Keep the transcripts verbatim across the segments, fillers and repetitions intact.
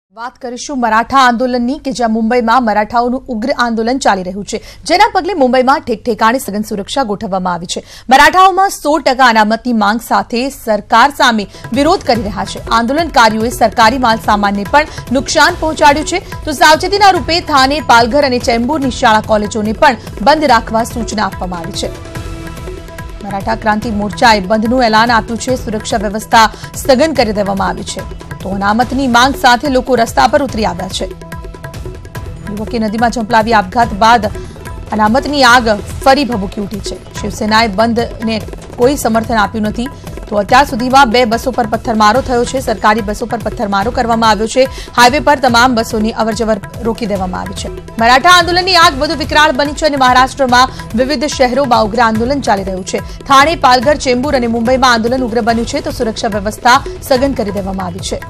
વાત કરીશું મરાઠા આંદોલનની કે જ્યાં મુંબઈમાં મરાઠાઓનું ઉગ્ર આંદોલન ચાલી રહ્યું છે, જેના પગલે મુંબઈમાં ઠેકઠેકાણે સઘન સુરક્ષા ગોઠવવામાં આવી છે। મરાઠાઓમાં સો ટકા અનામતની માંગ સાથે સરકાર સામે વિરોધ કરી રહ્યા છે। આંદોલનકારીઓએ સરકારી માલ સામાનને પણ નુકસાન પહોંચાડ્યું છે, તો સાવચેતીના રૂપે થાને, પાલઘર અને ચેમ્બુરની શાળા કોલેજોને પણ બંધ રાખવા સૂચના આપવામાં આવી છે। મરાઠા ક્રાંતિ મોરચાએ બંધનું એલાન આપ્યું છે। સુરક્ષા વ્યવસ્થા સ્થગન કરી દેવામાં આવી છે, તો અનામતની માંગ સાથે લોકો રસ્તા પર ઉતરી આવ્યા છે। યુવકે નદીમાં ઝંપલાવી આપઘાત બાદ અનામતની આગ ફરી ભભૂકી ઉઠી છે। શિવસેનાએ બંધને કોઈ સમર્થન આપ્યું નથી, તો અત્યાર સુધીમાં બે બસો પર પથ્થરમારો થયો છે। સરકારી બસો પર પથ્થરમારો કરવામાં આવ્યો છે। હાઈવે પર તમામ બસોની અવરજવર રોકી દેવામાં આવી છે। મરાઠા આંદોલનની આગ વધુ વિકરાળ બની છે અને મહારાષ્ટ્રમાં વિવિધ શહેરોમાં ઉગ્ર આંદોલન ચાલી રહ્યું છે। થાણે, પાલઘર, ચેમ્બુર અને મુંબઈમાં આંદોલન ઉગ્ર બન્યું છે, તો સુરક્ષા વ્યવસ્થા સઘન કરી દેવામાં આવી છે।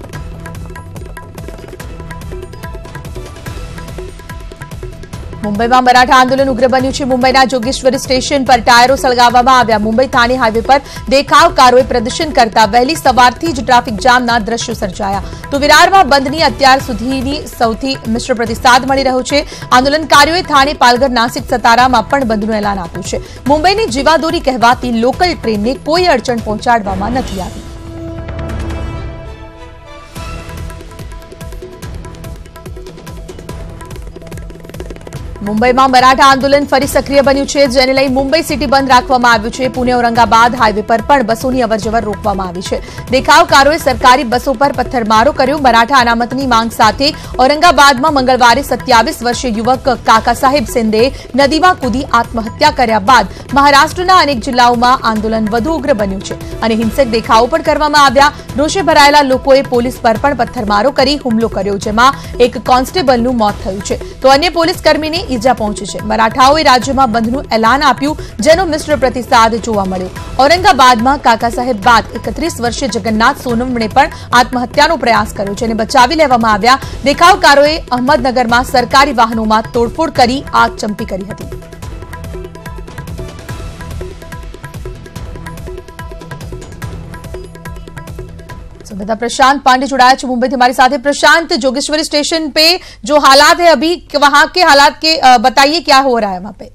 મુંબઈમાં મરાઠા આંદોલન ઉગ્ર બન્યું છે। મુંબઈના જોગેશ્વરી સ્ટેશન પર ટાયરો સળગાવવામાં આવ્યા। મુંબઈ થાણે હાઈવે પર દેખાવકારોએ પ્રદર્શન કરતા વહેલી સવારથી જ ટ્રાફિક જામના દ્રશ્યો સર્જાયા। તો વિરારમાં બંધની અત્યાર સુધીની સૌથી મિશ્ર પ્રતિસાદ મળી રહ્યો છે। આંદોલનકારીઓએ થાણે, પાલઘર, નાસિક, સતારામાં પણ બંધનું એલાન આપ્યું છે। મુંબઈની જીવાદોરી કહેવાતી લોકલ ટ્રેનને કોઈ અડચણ પહોંચાડવામાં નથી આવી। મુંબઈમાં મરાઠા આંદોલન ફરી સક્રિય બન્યું છે, જેને લઈ મુંબઈ સિટી બંધ રાખવામાં આવ્યું છે। પુણે ઔરંગાબાદ હાઈવે પર પણ બસોની અવરજવર રોકવામાં આવી છે। દેખાવકારોએ સરકારી બસો પર પથ્થરમારો કર્યો। મરાઠા અનામતની માંગ સાથે ઔરંગાબાદમાં મંગળવારે સત્યાવીસ વર્ષીય યુવક કાકા સાહેબ શિંદે નદીમાં કૂદી આત્મહત્યા કર્યા બાદ મહારાષ્ટ્રના અનેક જિલ્લાઓમાં આંદોલન વધુ ઉગ્ર બન્યું છે અને હિંસક દેખાવો પણ કરવામાં આવ્યા। રોષે ભરાયેલા લોકોએ પોલીસ પર પણ પથ્થરમારો કરી હુમલો કર્યો, જેમાં એક કોન્સ્ટેબલનું મોત થયું છે, તો અન્ય પોલીસ કર્મીને ઈજા પહોંચી છે। મરાઠાઓએ રાજ્યમાં બંધનું એલાન આપ્યું, જેનો મિશ્ર પ્રતિસાદ જોવા મળ્યો। ઔરંગાબાદમાં કાકા સાહેબ બાદ એકત્રીસ વર્ષીય જગન્નાથ સોનવણે પણ આત્મહત્યાનો પ્રયાસ કર્યો, જેને બચાવી લેવામાં આવ્યા। દેખાવકારોએ અહમદનગરમાં સરકારી વાહનોમાં તોડફોડ કરી આગચંપી કરી હતી। संवाददाता प्रशांत पांडे जुड़ाया है मुंबई से हमारे साथ। प्रशांत, जोगेश्वरी स्टेशन पे जो हालात है अभी, वहां के हालात के बताइए, क्या हो रहा है वहां पे?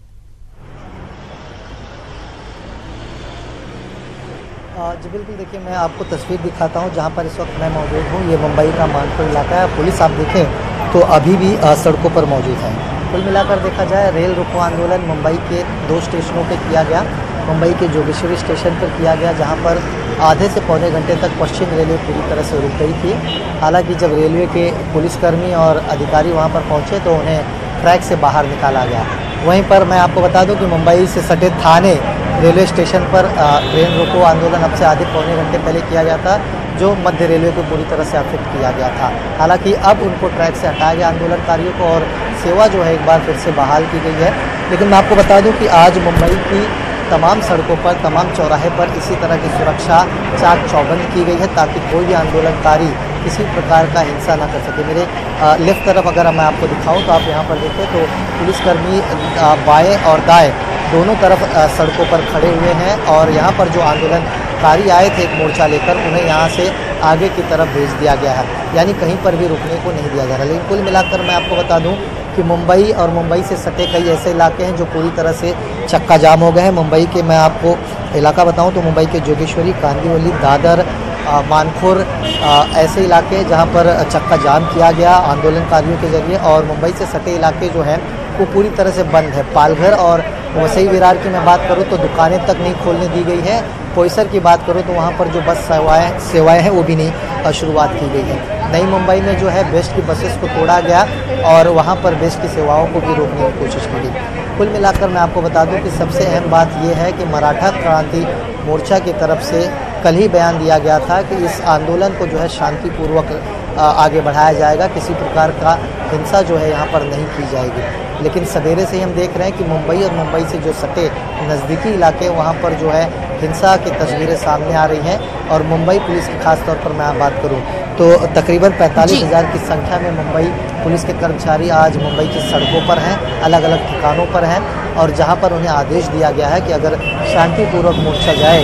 जी बिल्कुल, देखिए मैं आपको तस्वीर दिखाता हूं जहां पर इस वक्त मैं मौजूद हूं। ये मुंबई का मानपुर इलाका है। पुलिस आप देखें तो अभी भी सड़कों पर मौजूद है। कुल मिलाकर देखा जाए, रेल रोको आंदोलन मुंबई के दो स्टेशनों पर किया गया। मुंबई के जोगेश्वरी स्टेशन पर किया गया, जहां पर आधे से पौने घंटे तक पश्चिम रेलवे पूरी तरह से रुक गई थी। हालांकि जब रेलवे के पुलिसकर्मी और अधिकारी वहां पर पहुंचे तो उन्हें ट्रैक से बाहर निकाला गया। वहीं पर मैं आपको बता दूं कि मुंबई से सटे थाने रेलवे स्टेशन पर ट्रेन रोको आंदोलन अब से आधे पौने घंटे पहले किया गया था, जो मध्य रेलवे को पूरी तरह से अफेक्ट किया गया था। हालांकि अब उनको ट्रैक से हटाया गया आंदोलनकारियों को, और सेवा जो है एक बार फिर से बहाल की गई है। लेकिन मैं आपको बता दूं कि आज मुंबई की तमाम सड़कों पर, तमाम चौराहे पर इसी तरह की सुरक्षा चाक चौबंद की गई है, ताकि कोई भी आंदोलनकारी किसी प्रकार का हिंसा न कर सके। मेरे लेफ्ट तरफ अगर मैं आपको दिखाऊं तो आप यहाँ पर देखें तो पुलिसकर्मी बाएं और दाएं दोनों तरफ सड़कों पर खड़े हुए हैं, और यहाँ पर जो आंदोलनकारी आए थे एक मोर्चा लेकर, उन्हें यहाँ से आगे की तरफ भेज दिया गया है, यानी कहीं पर भी रुकने को नहीं दिया जा रहा। लेकिन कुल मिलाकर मैं आपको बता दूँ कि मुंबई और मुंबई से सटे कई ऐसे इलाके हैं जो पूरी तरह से चक्का जाम हो गए हैं। मुंबई के मैं आपको इलाका बताऊं तो मुंबई के जोगेश्वरी, कांदिवली, दादर, मानखुर ऐसे इलाके जहां पर चक्का जाम किया गया आंदोलनकारियों के जरिए, और मुंबई से सटे इलाके जो हैं वो पूरी तरह से बंद है। पालघर और वसई विरार की मैं बात करूं तो दुकानें तक नहीं खोलने दी गई है। बोईसर की बात करूं तो वहां पर जो बस सेवाएं सेवाएं हैं वो भी नहीं शुरुआत की गई है। नई मुंबई में जो है बेस्ट की बसेस को तोड़ा गया, और वहां पर बेस्ट की सेवाओं को भी रोकने की कोशिश की गई। कुल मिलाकर मैं आपको बता दूं कि सबसे अहम बात यह है कि मराठा क्रांति मोर्चा की तरफ से कल ही बयान दिया गया था कि इस आंदोलन को जो है शांतिपूर्वक आगे बढ़ाया जाएगा, किसी प्रकार का हिंसा जो है यहाँ पर नहीं की जाएगी। लेकिन सवेरे से ही हम देख रहे हैं कि मुंबई और मुंबई से जो सटे नज़दीकी इलाके वहाँ पर जो है हिंसा की तस्वीरें सामने आ रही हैं। और मुंबई पुलिस की खास तौर पर मैं बात करूँ तो तकरीबन पैंतालीस हज़ार की संख्या में मुंबई पुलिस के कर्मचारी आज मुंबई की सड़कों पर हैं, अलग अलग ठिकानों पर हैं, और जहां पर उन्हें आदेश दिया गया है कि अगर शांतिपूर्वक मोर्चा जाए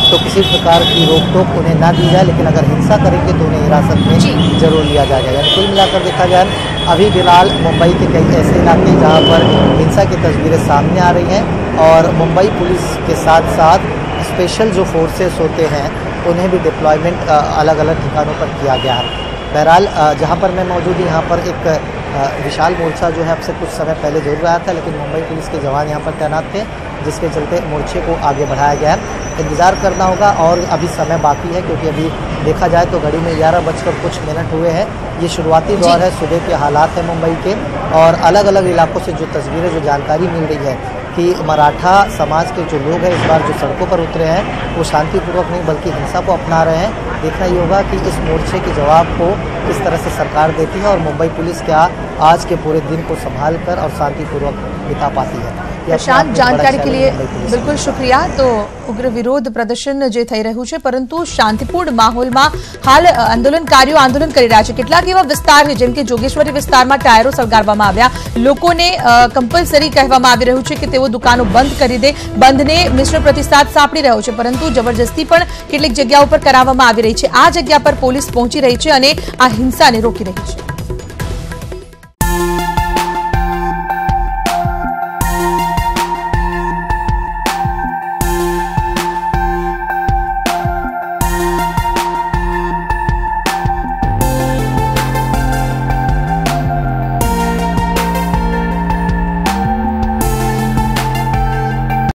तो किसी प्रकार की रोक टोक उन्हें ना दी जाए, लेकिन अगर हिंसा करेंगे तो उन्हें हिरासत में जरूर लिया जाएगा। यानी कुल मिलाकर देखा जाए अभी फिलहाल मुंबई के कई ऐसे इलाके जहाँ पर हिंसा की तस्वीरें सामने आ रही हैं और मुंबई पुलिस के साथ साथ स्पेशल जो फोर्सेस होते हैं उन्हें भी डिप्लॉयमेंट अलग अलग ठिकानों पर किया गया है। बहरहाल जहाँ पर मैं मौजूद हूँ यहाँ पर एक विशाल मोर्चा जो है अब से कुछ समय पहले जरूर आया था, लेकिन मुंबई पुलिस के जवान यहाँ पर तैनात थे, जिसके चलते मोर्चे को आगे बढ़ाया गया है। इंतज़ार करना होगा और अभी समय बाकी है, क्योंकि अभी देखा जाए तो घड़ी में ग्यारह बजकर कुछ मिनट हुए हैं। ये शुरुआती दौर है, सुबह के हालात हैं मुंबई के, और अलग अलग इलाकों से जो तस्वीरें, जो जानकारी मिल रही है कि मराठा समाज के जो लोग हैं इस बार जो सड़कों पर उतरे हैं वो शांतिपूर्वक नहीं बल्कि हिंसा को अपना रहे हैं। देखना ये होगा कि इस मोर्चे के जवाब को किस तरह से सरकार देती है और मुंबई पुलिस क्या आज के पूरे दिन को संभाल कर और शांतिपूर्वक बिता पाती है। प्रशांत, जानकारी के लिए बिल्कुल शुक्रिया। तो उग्र विरोध प्रदर्शन जे થઈ રહ્યું છે, પરંતુ શાંતિપૂર્ણ માહોલમાં હાલ આંદોલનકારીઓ આંદોલન કરી રહ્યા છે। કેટલાક એવા વિસ્તાર છે જેમ કે જોગેશ્વરી વિસ્તારમાં ટાયરો સળગાવવામાં આવ્યા, લોકોને કમ્પલસરી કહેવામાં આવી રહ્યું છે કે તેઓ દુકાનો બંધ કરી દે। બંધને મિશ્ર પ્રતિસાદ સાંપડી રહ્યો છે, પરંતુ જબરજસ્તી પણ કેટલીક જગ્યાઓ પર કરાવવામાં આવી રહી છે। આ જગ્યા પર પોલીસ પહોંચી રહી છે અને આ હિંસાને રોકી રહી છે।